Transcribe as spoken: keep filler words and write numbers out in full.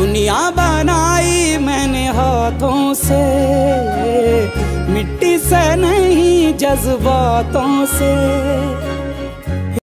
दुनिया बनाई मैंने हाथों से, मिट्टी से नहीं जज्बातों से।